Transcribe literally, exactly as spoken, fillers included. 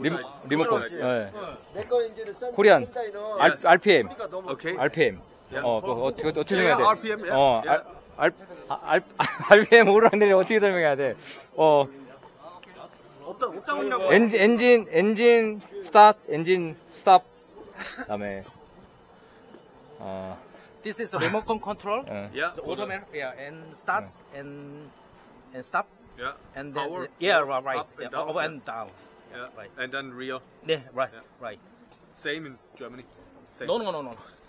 림, 리모컨. 예. 내거 이제는 썬 코리안. 샌다이는 알, 알피엠. 소리가 너무 Okay. 알피엠. Yeah. 어, 뭐 어떻게 어떻게 Yeah, 설명해야 돼? 알피엠, yeah. 어, Yeah. 알, 알, 알, 알피엠 모르는데 어떻게 설명해야 돼? 어, 없다, 옥장원이라고. 엔진 엔진 엔진 스타트, 엔진 스탑. 그다음에 어, This is a remote control. 어. Yeah. The automatic, yeah, and start and and stop, Yeah. and then Power, yeah, power, right, right, up and yeah, down, up yeah. and down. Yeah. Right. And then rear. Yeah, right, Yeah. right. Same in Germany. Same. No, no, no, no.